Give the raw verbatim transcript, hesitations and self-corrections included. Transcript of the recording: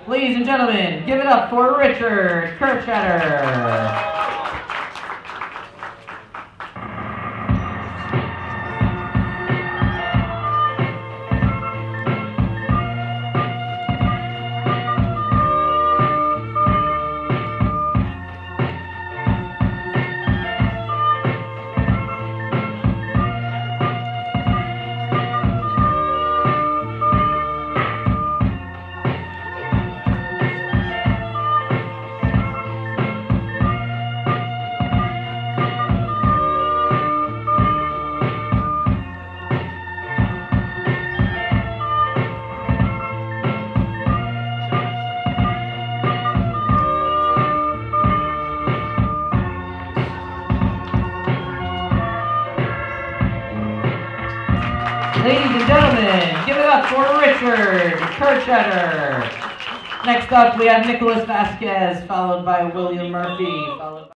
Ladies and gentlemen, give it up for Richard Kerstetter. Ladies and gentlemen, give it up for Richard Kerstetter. Next up, we have Nicholas Vasquez, followed by William Murphy. Followed by